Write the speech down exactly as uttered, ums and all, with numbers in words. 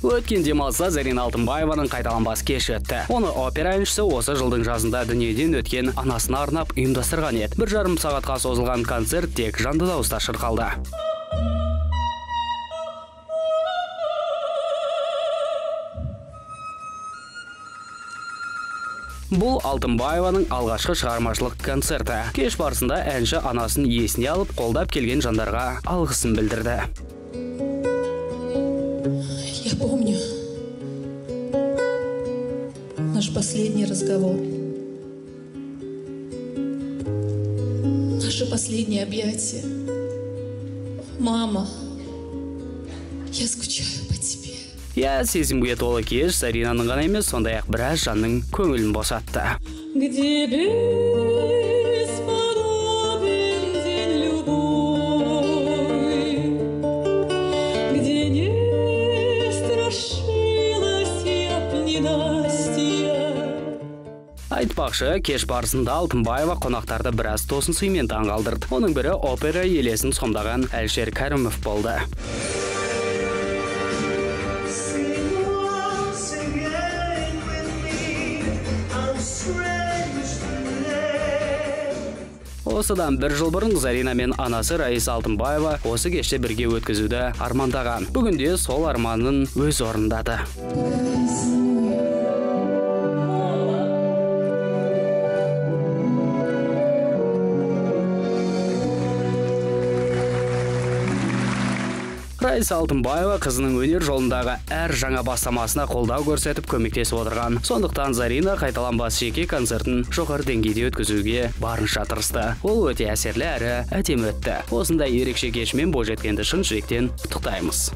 Өткен демалыста Зарина Алтынбаеваның қайталанбас кеші өтті. Оны опера әншісі осы жылдың жазында дүниеден өткен анасына арнап ұйымдастырған еді. Бір жарым сағатқа созылған концерт тек жанды дауыста шырқалды. Бұл Алтынбаеваның алғашқы шығармашылық концерті. Кеш барысында әнші анасын есіне алып, қолдап келген жандарға алғысын білдірді. Я помню наш последний разговор, наше последнее объятие. Мама, я скучаю по тебе. Я сезімге толы кеш Заринаның ғана емес, сондай-ақ біраз жанның көңілін босатты. Где бесподобен день любой, где не страшилась я б ненастья. Айтпақшы, кеш барысында Алтынбаева қонақтарды біраз тосын сыймен таңғалдырды. Оның бірі опера елесін сомдаған Әлішер Кәрімов болды. Осыдан бір жыл бұрын Зарина мен анасы Раиса Алтынбаева осы кеште бірге өткізуді армандаған. Бүгінде сол арманын өз орындады. Раиса Алтынбаева қызының өнер жолындағы әр жаңа бастамасына қолдау көрсетіп көмектесіп отырған. Сондықтан Зарина қайталанбас жеке концертін жоғары деңгейде өткізуге барынша тырысты. Ол өте әсерлі әрі әдемі өтті. Осындай ерекше кешмен бойжеткенді шын жүректен құттықтаймыз.